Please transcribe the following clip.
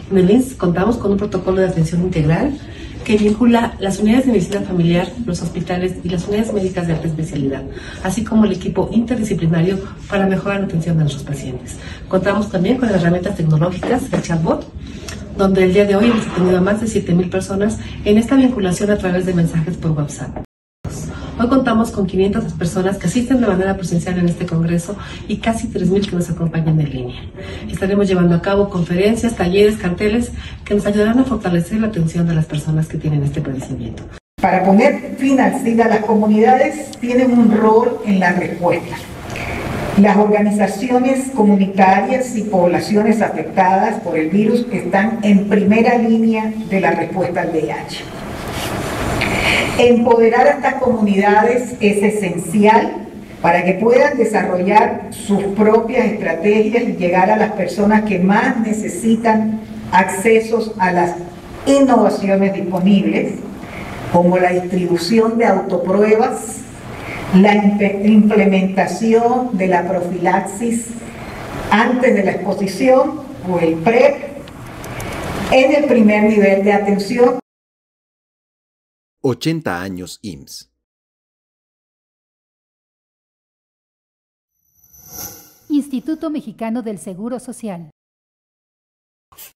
En el IMSS contamos con un protocolo de atención integral que vincula las unidades de medicina familiar, los hospitales y las unidades médicas de alta especialidad, así como el equipo interdisciplinario para mejorar la atención de nuestros pacientes. Contamos también con herramientas tecnológicas, el chatbot, donde el día de hoy hemos atendido a más de 7,000 personas en esta vinculación a través de mensajes por WhatsApp. Hoy contamos con 500 personas que asisten de manera presencial en este congreso y casi 3,000 que nos acompañan en línea. Estaremos llevando a cabo conferencias, talleres, carteles que nos ayudarán a fortalecer la atención de las personas que tienen este padecimiento. Para poner fin al SIDA, las comunidades tienen un rol en la respuesta. Las organizaciones comunitarias y poblaciones afectadas por el virus están en primera línea de la respuesta al VIH. Empoderar a estas comunidades es esencial para que puedan desarrollar sus propias estrategias y llegar a las personas que más necesitan accesos a las innovaciones disponibles, como la distribución de autopruebas, la implementación de la profilaxis antes de la exposición o el PrEP en el primer nivel de atención. 80 años IMSS. Instituto Mexicano del Seguro Social.